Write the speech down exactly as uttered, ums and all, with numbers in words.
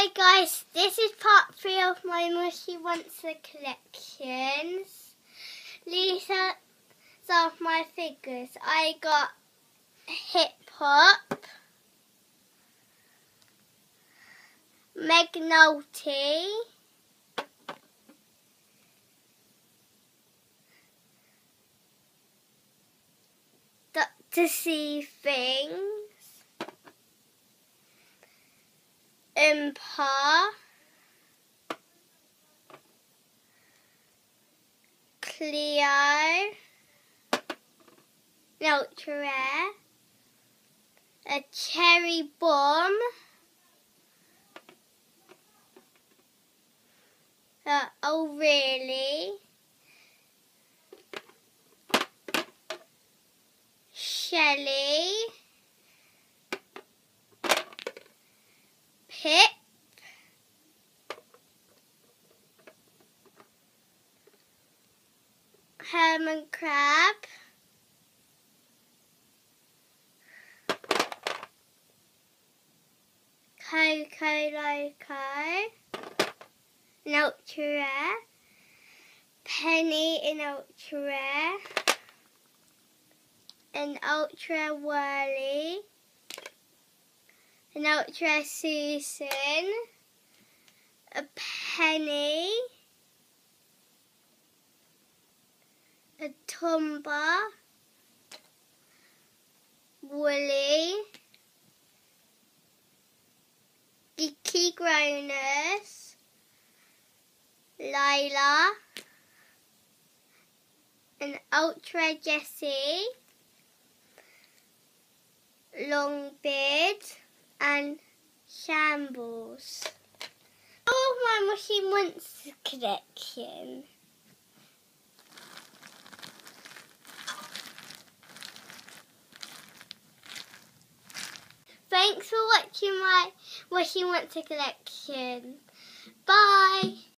Hi guys, this is part three of my Moshi Monster collections. These are some of my figures. I got Hip Hop, McNulty, Doctor See Things, Impa, Cleo, Ultra Rare, a Cherry Bomb, uh, oh really, Shelly, Pip, Herman Crab, Coco Loco, an Ultra Rare, Penny in Ultra Rare, an Ultra Whirly, an Ultra Susan, a Penny, a Tomba, Woolly, Geeky Growners, Lila, an Ultra Jessie, Longbeard, and Shambles. All of my Moshi Monster collection. Thanks for watching my Moshi Monster collection. Bye!